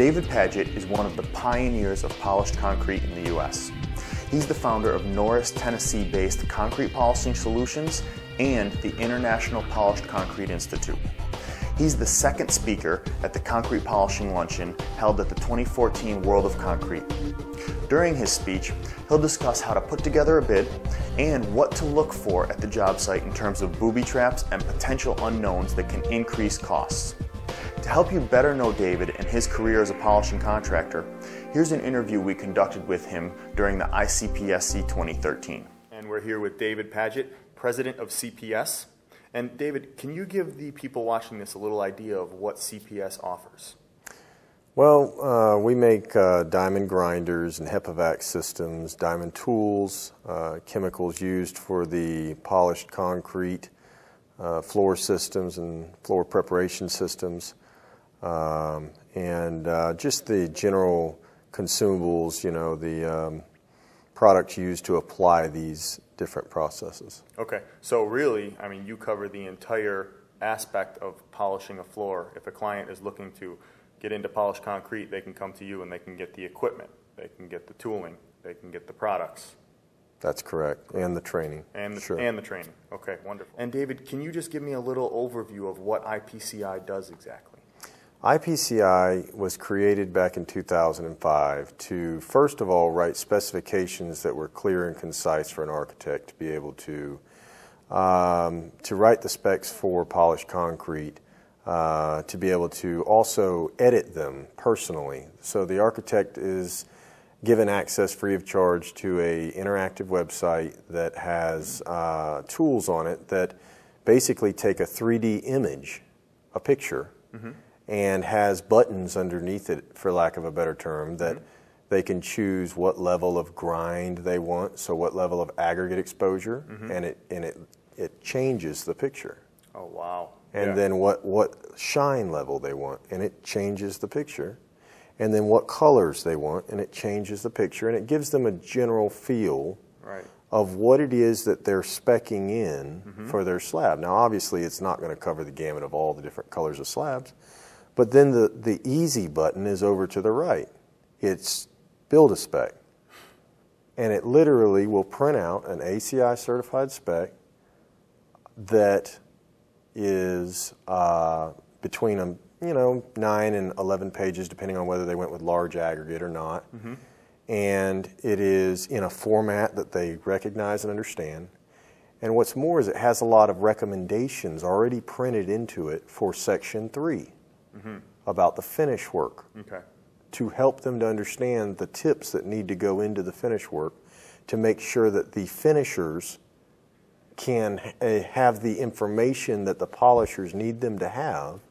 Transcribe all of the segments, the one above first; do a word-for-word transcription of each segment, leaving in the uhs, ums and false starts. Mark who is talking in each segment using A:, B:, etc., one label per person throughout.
A: David Padgett is one of the pioneers of polished concrete in the U S He's the founder of Norris, Tennessee-based Concrete Polishing Solutions and the International Polished Concrete Institute. He's the second speaker at the Concrete Polishing Luncheon held at the twenty fourteen World of Concrete. During his speech, he'll discuss how to put together a bid and what to look for at the job site in terms of booby traps and potential unknowns that can increase costs. To help you better know David and his career as a polishing contractor, here's an interview we conducted with him during the I C P S C twenty thirteen. And we're here with David Padgett, president of C P S. And David, can you give the people watching this a little idea of what C P S offers?
B: Well, uh, we make uh, diamond grinders and HEPAVAC systems, diamond tools, uh, chemicals used for the polished concrete uh, floor systems and floor preparation systems, um, and uh, just the general consumables, you know, the um, products used to apply these different processes.
A: Okay, so really, I mean, you cover the entire aspect of polishing a floor. If a client is looking to get into polished concrete, they can come to you and they can get the equipment, they can get the tooling, they can get the products.
B: That's correct, and the training.
A: And the,
B: sure.
A: and the training. Okay, wonderful. And David, can you just give me a little overview of what I P C I does exactly?
B: I P C I was created back in two thousand five to, first of all, write specifications that were clear and concise for an architect to be able to, um, to write the specs for polished concrete, uh, to be able to also edit them personally. So the architect is given access free of charge to a interactive website that has uh, tools on it that basically take a three D image, a picture, mm-hmm. and has buttons underneath it, for lack of a better term, that mm-hmm. they can choose what level of grind they want, so what level of aggregate exposure, mm-hmm. and it and it it changes the picture.
A: Oh, wow.
B: And
A: yeah.
B: then what, what shine level they want, and it changes the picture. And then what colors they want, and it changes the picture, and it gives them a general feel
A: right.
B: of what it is that they're speccing in
A: mm-hmm.
B: for their slab. Now, obviously, it's not going to cover the gamut of all the different colors of slabs, but then the, the easy button is over to the right. It's build a spec, and it literally will print out an A C I certified spec that is uh, between a you know, nine and eleven pages, depending on whether they went with large aggregate or not. Mm-hmm. And it is in a format that they recognize and understand. And what's more is it has a lot of recommendations already printed into it for Section three mm-hmm. about the finish work,
A: okay.
B: to help them to understand the tips that need to go into the finish work to make sure that the finishers can uh, have the information that the polishers need them to have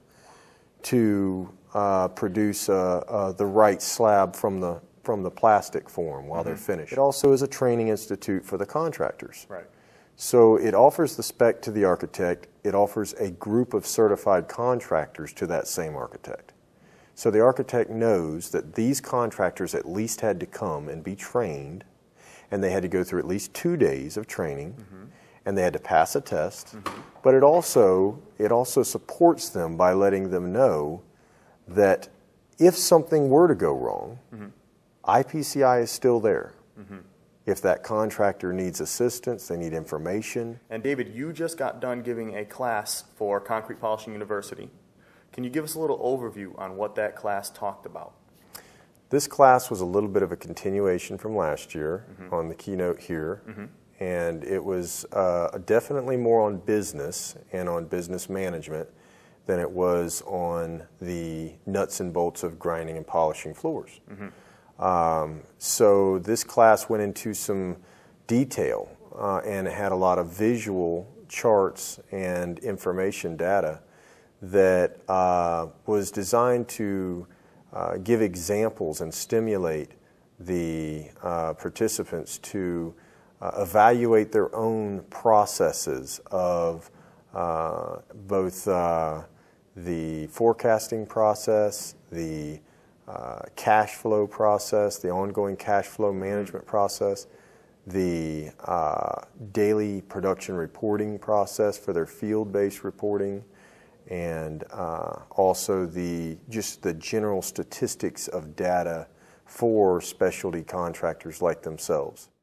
B: to uh, produce uh, uh, the right slab from the from the plastic form while mm-hmm. they're finished. It also is a training institute for the contractors.
A: Right.
B: So it offers the spec to the architect. It offers a group of certified contractors to that same architect. So the architect knows that these contractors at least had to come and be trained, and they had to go through at least two days of training. Mm-hmm. And they had to pass a test, mm-hmm. but it also it also supports them by letting them know that if something were to go wrong, mm-hmm. I P C I is still there. Mm-hmm. If that contractor needs assistance, they need information.
A: And David, you just got done giving a class for Concrete Polishing University. Can you give us a little overview on what that class talked about?
B: This class was a little bit of a continuation from last year mm-hmm. on the keynote here. Mm-hmm. And it was uh, definitely more on business and on business management than it was on the nuts and bolts of grinding and polishing floors. Mm-hmm. um, so this class went into some detail uh, and it had a lot of visual charts and information data that uh, was designed to uh, give examples and stimulate the uh, participants to Uh, evaluate their own processes of uh, both uh, the forecasting process, the uh, cash flow process, the ongoing cash flow management process, the uh, daily production reporting process for their field-based reporting, and uh, also the just the general statistics of data for specialty contractors like themselves.